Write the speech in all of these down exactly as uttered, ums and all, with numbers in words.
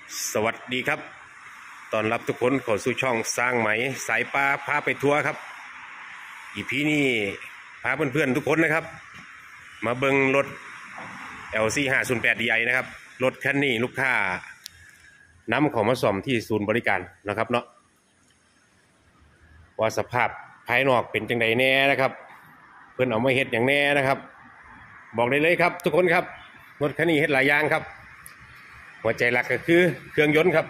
สวัสดีครับตอนรับทุกคนเข้าสู่ช่องสร้างไหมสายปลาพาไปทัวร์ครับอีพีนี้พาเพื่อนๆทุกคนนะครับมาเบิ่งรถ แอล ซี ห้าศูนย์แปด ดี ไอ นะครับรถคันนี้ลูกค้านำของมาซ่อมที่ศูนย์บริการนะครับเนาะว่าสภาพภายนอกเป็นจังไดแน่นะครับเพื่อนเอามาเฮ็ดอย่างแน่นะครับบอกได้เลยครับทุกคนครับรถคันนี้เฮ็ดหลายอย่างครับหัวใจหลักก็คือเครื่องยนต์ครับ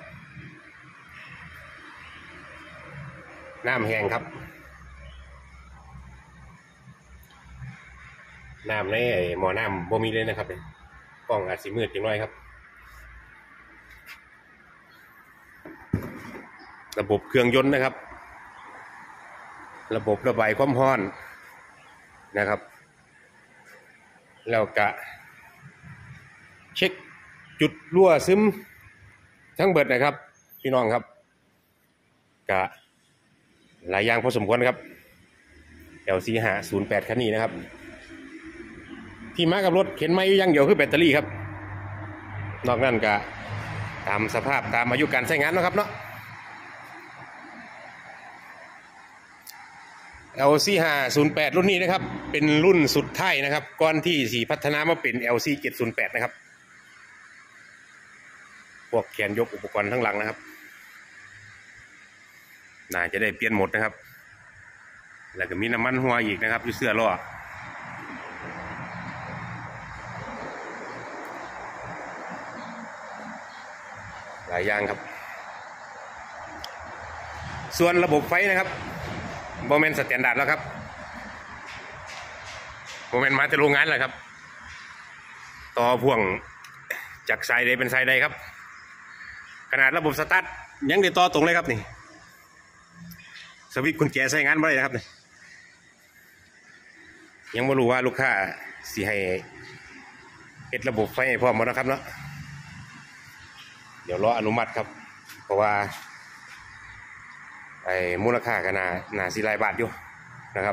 น้ำแห้งครับน้ำในหม้อน้ำบ่มีเลยนะครับกล้องอาจสิมืดจังหน่อยครับระบบเครื่องยนต์นะครับระบบระบายความร้อนนะครับแล้วก็เช็คจุดรั่วซึมทั้งเบิดนะครับพี่น้องครับก็หลายอย่างพอสมควรครับ แอล ซี ห้าศูนย์แปด คันนี้นะครับที่มากับรถเข็นไม้อย่างเดียวคือแบตเตอรี่ครับนอกนั้นก็ตามสภาพตามอายุการใช้งานนะครับเนาะ แอล ซี ห้าศูนย์แปด รุ่นนี้นะครับเป็นรุ่นสุดท้ายนะครับก่อนที่สีพัฒนามาเป็น แอล ซี เจ็ดศูนย์แปด นะครับพวกแขนยกอุปกรณ์ทั้งหลังนะครับน่าจะได้เปลี่ยนหมดนะครับแล้วก็มีน้ำมันหัวอีกนะครับอยู่เสื้อล้อหลายอย่างครับส่วนระบบไฟนะครับโมเมนต์สแตนดาร์ดแล้วครับโมเมนต์มาจากโรงงานแล้วครับต่อพ่วงจากสายใดเป็นสายใดครับขนาดระบบสตาร์ทยังได้ต่อตรงเลยครับนี่สวิตช์กุญแจใช้งานไม่ได้นะครับนี่ยังไม่รู้ว่าลูกค้าสิให้เอ็ดระบบไฟให้พร้อมหมดนะครับเนาะเดี๋ยวรออนุมัติครับเพราะว่าไอ้มูลค่าก็น่าน่าสิหลายบาทอยู่นะครับ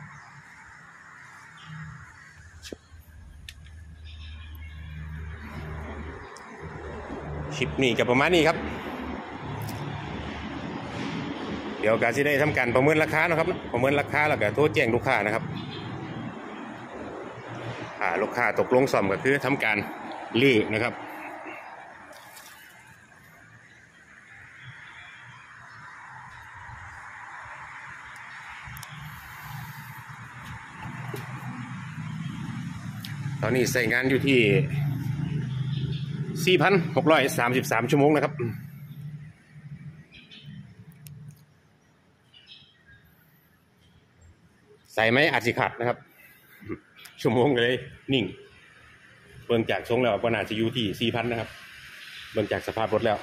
คลิปนี้ก็ประมาณนี้ครับเดี๋ยวการที่ได้ทำการประเมินราคานะครับประเมินราคาแล้วก็โทรแจ้งลูกค้านะครับอ่าลูกค้าตกลงซ่อมก็คือทำการลื้อนะครับตอนนี้ใช้งานอยู่ที่ สี่พันหกร้อยสามสิบสาม ชั่วโมงนะครับใส่ไหมอาจสิขาดนะครับชั่วโมงเลยนิ่งเบิ่งจากทรงแล้วก็น่าจะอยู่ที่ สี่พัน นะครับเบิ่งจากสภาพรถแล้ว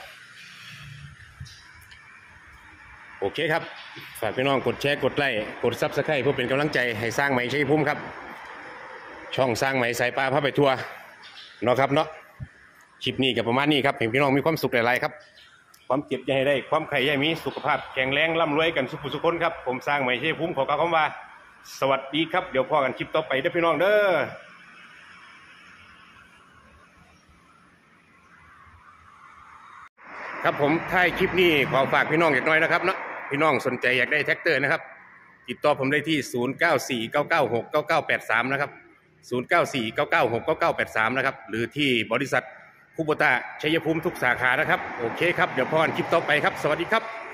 โอเคครับฝากพี่น้องกดแชร์กดไลค์กดซับสไครป์เพื่อเป็นกำลังใจให้สร้างไหมชัยภูมิครับช่องสร้างไหมสายปลาพาไปทัวร์เนาะครับเนาะคลิปนี้กับประมาณนี้ครับเห็นพี่น้องมีความสุขหลายๆครับความเจ็บอย่าให้ได้ความไข่อย่ามีสุขภาพแข็งแรงร่ำรวยกันสุขสุขคนครับผมสร้างไหมชัยภูมิขอกล่าวคำว่าสวัสดีครับเดี๋ยวพอกันคลิปต่อไปเด้อพี่น้องเด้อครับผมท้ายคลิปนี้ขอฝากพี่น้องอย่างน้อยนะครับเนาะพี่น้องสนใจอยากได้แท็กเตอร์นะครับติดต่อผมได้ที่ศูนย์ เก้า สี่ เก้า เก้า หก เก้า เก้า แปด สามนะครับศูนย์ เก้า สี่ เก้า เก้า หก เก้า เก้า แปด สามนะครับหรือที่บริษัทคูโบต้าชัยภูมิทุกสาขานะครับโอเคครับเดี๋ยวพอกันคลิปต่อไปครับสวัสดีครับ